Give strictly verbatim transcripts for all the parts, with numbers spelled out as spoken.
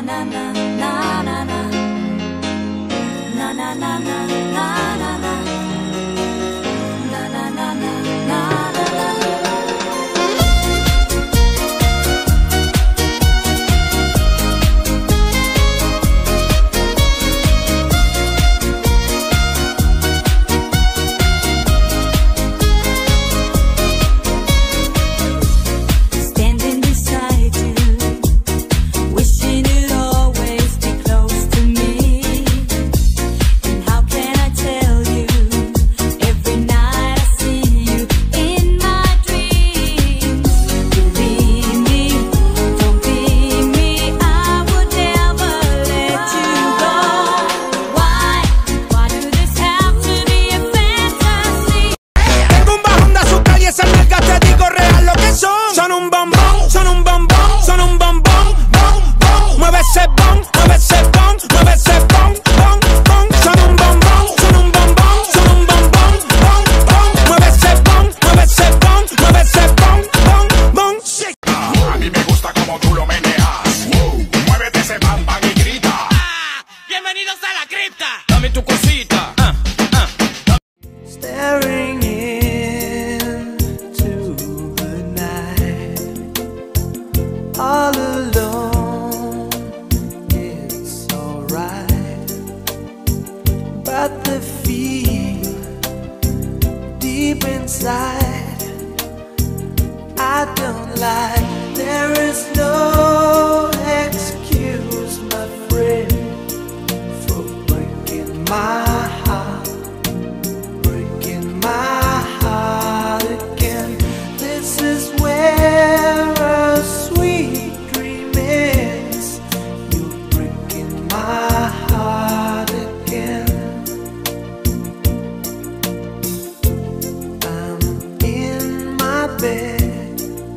Staring into the night, all alone, it's alright. But the feel deep inside, I don't like. There is no excuse, my friend, for breaking my heart. My heart again. This is where a sweet dream ends. You're breaking my heart again. I'm in my bed,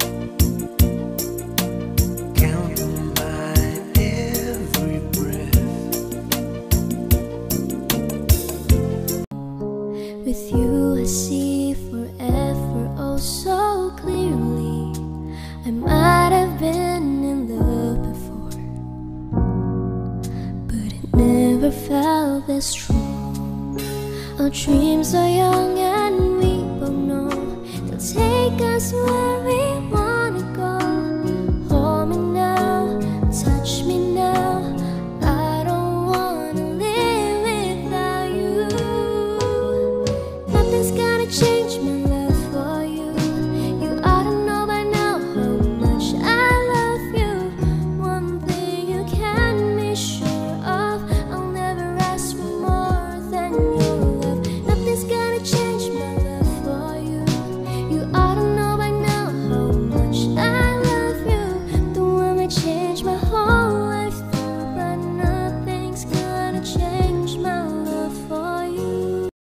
counting my every breath. With you I see forever oh so clearly. I might have been in love before, but it never felt this strong. Our dreams are young and we both know they'll take us where we